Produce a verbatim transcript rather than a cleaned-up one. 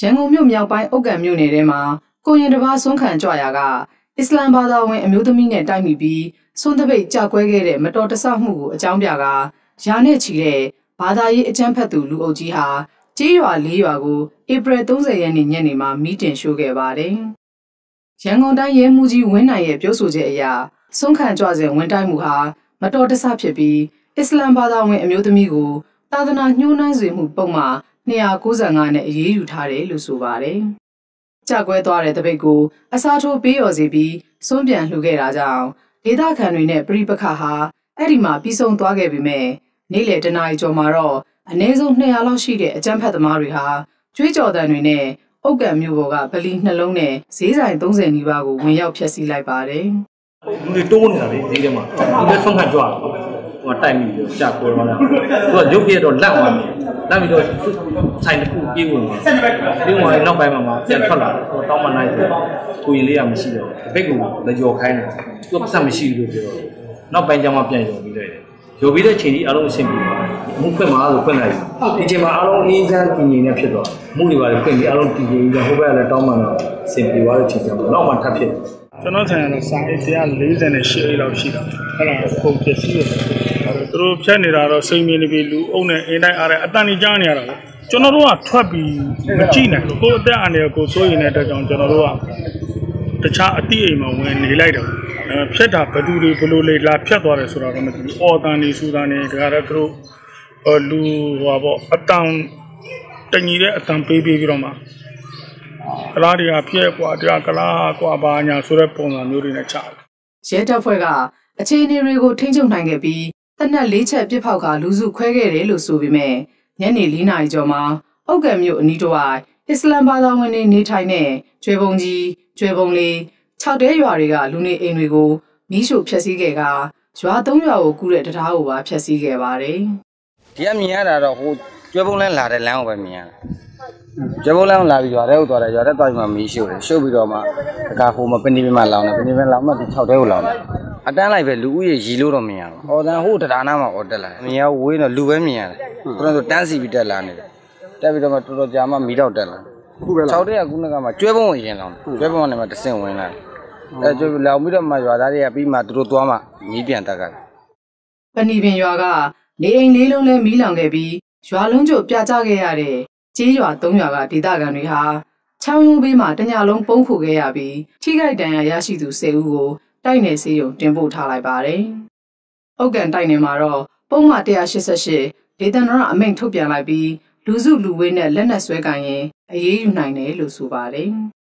န်ကုန်မြို့မြောက်ပိုင်းအုတ်ကံမြို့နယ်ထဲမှာကိုရင်တစ်ပါးဆွမ်းခံကြွရာကအစ္စလာမ်ဘာသာဝင်အမျိုးသမီးနဲ့တိုက်မိပြီးဆွမ်းတပိတ်ကြောက်ကွဲခဲ့တဲ့မတော်တဆမှုကိုအကြောင်းပြကရာနဲ့ချီတဲ့ဘာသာရေးအကြမ်းဖက်သူလူအုပ်ကြီးဟာကြေးရွာလေးရွာကိုဧပြီသုံးဆယ်ရက်နေ့ညနေမှာမီးတင်ရှို့ခဲ့ပါတယ်။ရန်ကုန်တိုင်းရဲမှူးကြီးဝင်းနိုင်ရဲ့ပြောဆိုချက်အရဆွမ်းခံကြွစဉ်ဝင်တိုက်မှုဟာမတော်တဆဖြစ်ပြီးအစ္စလာမ်ဘာသာဝင်အမျိုးသမီးကိုသာသနာညှိုးနှိုင်းစေမှုပုံမှာနှစ်ရာကိုးဆယ်ငါနဲ့အရေးယူထားတယ်လို့ဆိုပါတယ်။ကြောက်ကွဲသွားတဲ့တပိတ်ကိုအစားထိုးပေးရော်စီပြီးစွန့်ပြန်လှူခဲ့တာကြောင့်ဒေသခံတွေနဲ့ပြိပခဟာအဲ့ဒီမှာပြီးဆုံးသွားခဲ့ပေမဲ့နေ့လယ်တနာရီကျော်မှာတော့အနည်းဆုံးနှစ်ရာလောက်ရှိတဲ့အကြမ်းဖက်သမားတွေဟာကြွေးကြော်တန်တွေနဲ့အုတ်ကံမျိုးပေါ်ကဗလီနှလုံးနဲ့ဈေးဆိုင်သုံးဆယ်နီးပါးကိုဝင်ရောက်ဖျက်ဆီးလိုက်ပါတယ်။လူတွေတိုးနေတာလေဒီထဲမှာသူလည်းဆုံးခံကြွတာဟိုတိုက်မိပြီးကြာပေါ်လာတာသူကရုပ်ပြတော့လက်သွားတယ်လက်ပြီးတော့ဆိုင်တစ်ခုပြေးဝင်သွားပြေးဝင်နောက်ပိုင်းမှာပြန်ထွက်လာတယ်ဟိုတောင်းမနိုင်ဘူးကိုရင်လေးကမရှိတော့ဘိတ်ကလည်းကြော်ခိုင်းတယ်သူကပတ်သက်မရှိဘူးလို့ပြောနောက်ပိုင်းကျမှပြန်ရုံပြီးလိုက်တယ်ရုပ်ပြီးတဲ့ချိန်ကြီးအားလုံးအဆင်ပြေသွားမှုဖွင့်မှာဆိုဖွင့်လိုက်ဒီချိန်မှာအားလုံးအေးချမ်းတည်ငြိမ်နေဖြစ်သွားမှုတွေပါလေဖွင့်ပြီးအားလုံးတည်ငြိမ်နေဟိုဘက်ကလည်းတောင်းမှတော့အဆင်ပြေသွားတဲ့ချိန်ကျတော့နောက်မှထပ်ဖြစ်ကျွန်တော်ဆန်ရတော့စာအိတ်တရား၄၀နဲ့၈အိတ်လောက်ရှိတာအဲ့ဒါပုံပြည့်စည်တယ်သူတို့ဖြတ်နေတာတော့စိတ်မြင်နေပြီလူအုပ်နဲ့အင်းတိုင်းအားတဲ့အတန်ကြီးကြားနေရတာလေကျွန်တော်တို့ကထွက်ပြီးမကြည့်နိုင်ဘူးကိုယ်အသက်အန္တရာယ်ကိုစိုးရိမ်နေတဲ့အတွက်ကြောင့်ကျွန်တော်တို့ကတခြားအတိအိမ်မှာဝင်နေလိုက်တယ်အဲဖြတ်တာဘယ်သူတွေဘယ်လိုလေလာဖြတ်သွားတယ်ဆိုတာတော့မသိဘူးအော်တန်နေစူတန်နေဒါကြတော့သူတို့လူဟောပေါ့အတန်တညီတဲ့အတန်ပေးပေးပြီးတော့မှကလားတွေကပြဲကွာတရားကလားကွာဘာညာဆိုတဲ့ပုံစံမျိုးတွေနဲ့ချတယ်ရဲတပ်ဖွဲ့ကအခြေအနေတွေကိုထိန်းချုပ်နိုင်ခဲ့ပြီးတနက်လေးချက်ပစ်ဖောက်ကလူစုခွဲခဲ့တယ်လို့ဆိုပေမဲ့ညနေလေးနာရီကျော်မှာအုတ်ကံမြို့အနီးတစ်ဝိုက်အစ္စလာမ်ဘာသာဝင်တွေနေထိုင်တဲ့ကျွဲပုံကြီးကျွဲပုံလေး၆တဲရွာတွေကလူနေအိမ်တွေကိုမီးရှို့ဖျက်ဆီးခဲ့ကရွာသုံးရွာကိုကူးတဲ့တရားကိုပါဖျက်ဆီးခဲ့ပါတယ်ဒီကမြင်ရတာတော့ဟိုကျွဲပုံလန်းလာတဲ့လမ်းကိုပဲမြင်ရတာကျွဲပုံလန်းလာပြီးရွာထဲကိုသွားတယ်ရွာထဲသွားပြီးမှမီးရှို့တယ်ရှို့ပြီးတော့မှတခါဟိုမှာပင်ဒီပင်မှာလောင်တယ်ပင်ဒီပင်လောင်မှဒီ၆တဲကိုလောင်တယ်အတန်းလိုက်ပဲလူဦးရေရီလို့တော့မရဘူးအော်တန်ဟိုတရားနာမှာအော်တက်လာတယ်မြင်ရဝေးတော့လူပဲမြင်ရတယ်သူတို့ဆိုတန်းစီပြီးတက်လာနေတယ်တက်ပြီးတော့မှတော်တော်ကြာမှမီးတော့တက်လာခုပဲ၆တဲကခုနကမှကျွဲပုံကိုရင်လောင်ကျွဲပုံကနေမှတဆင့်ဝင်လာတယ်အဲကျွဲလောင်ပြီးတော့မှရွာသားတွေကပြီးမှသူတို့သွားမှမီးပြန်တက်ကြတယ်ပဏီပင်ရွာကနေအိမ်လေးလုံးလဲမီးလောင်ခဲ့ပြီးရွာလုံးကျပြကြခဲ့ရတဲ့ကျေးရွာသုံးရွာကဒေသခံတွေဟာချောင်းရုံးဘေးမှာတညလုံးပုန်းခိုခဲ့ရပြီးထိခိုက်ဒဏ်ရာရရှိသူ၁၀ဦးကိုတိုက်နယ်စေးရုံတင်ပို့ထားလိုက်ပါတယ်။အုတ်ကန်တိုက်နယ်မှာတော့ပုံမှန်၁၈၈ဒေသန္တရအမိန့်ထုတ်ပြန်လိုက်ပြီးလူစုလူဝေးနဲ့လက်နက်ဆွဲကင်ရင်အရေးယူနိုင်တယ်လို့ဆိုပါတယ်။